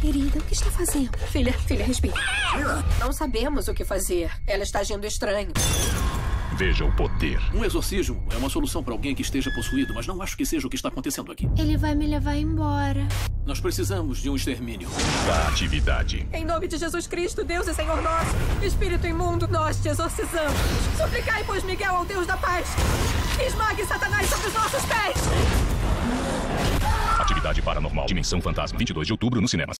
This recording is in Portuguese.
Querida, o que está fazendo? Filha, respira. Não sabemos o que fazer. Ela está agindo estranho. Veja o poder. Um exorcismo é uma solução para alguém que esteja possuído, mas não acho que seja o que está acontecendo aqui. Ele vai me levar embora. Nós precisamos de um extermínio. Da atividade. Em nome de Jesus Cristo, Deus e Senhor nosso, espírito imundo, nós te exorcizamos. Suplicai, pois, Miguel, ao Deus da paz, que esmague Satanás sobre os nossos pés. Atividade Paranormal. Dimensão Fantasma. 22 de outubro nos cinemas.